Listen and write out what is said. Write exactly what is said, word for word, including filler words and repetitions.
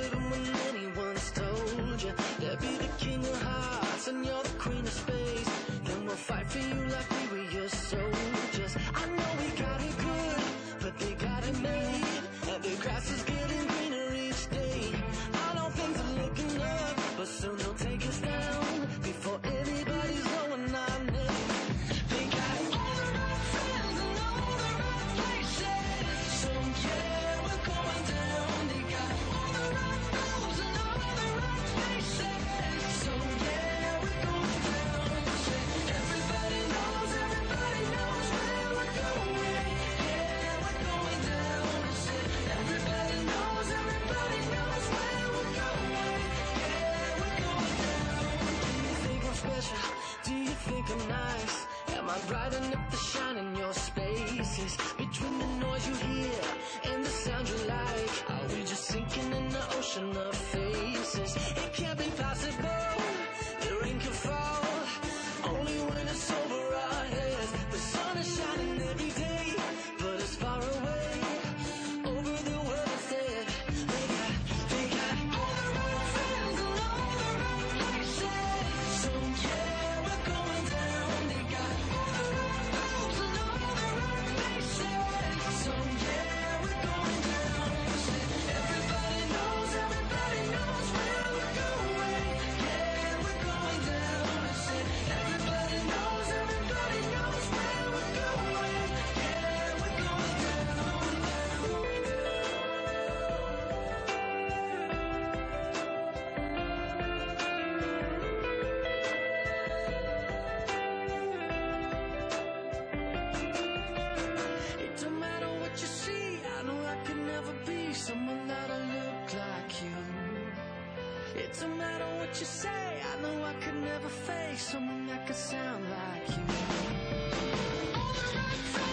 even when anyone's told you. They'll be the king of hearts and you're the queen of space. Then we'll fight for you like we were your soldiers. I know we got it good, but they got it made. And the grass is getting greener each day. I know things are looking up, but soon they'll take us down before anybody's going our name. They got all the right friends and all the right places. So yeah, we're going down. They got all the right roads and all the right faces. So yeah, we're going down. Say, everybody knows, everybody knows where we're going. Yeah, we're going down. Say, everybody knows, everybody knows where we're going. Yeah, we're going down. Do you think I'm special? Do you think I'm nice? Am I brighten up the shine in your spaces? Between the noise you hear and the sound you like, are we just sinking in the ocean of faces? It can't be possible, the rain can fall only when it's over our heads. The sun is shining every day, but it's far away over the world instead. They got, they got all the right friends and all the right places. So yeah, we're going down. They got all the right roads and all the right faces. So yeah, we're going down. Say, everybody knows, everybody knows where we're going. Yeah, we're going down. Say, everybody knows, everybody knows where we're going. Yeah, we're going down. It don't matter what you see, I know I could never be someone that'll look like you. It don't matter what you say, I know I could never face someone that could sound like you. All the right